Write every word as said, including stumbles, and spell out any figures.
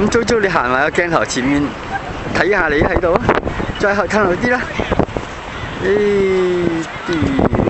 咁租租你行埋個鏡頭前面睇下你喺度啊，再近後啲啦。呢啲。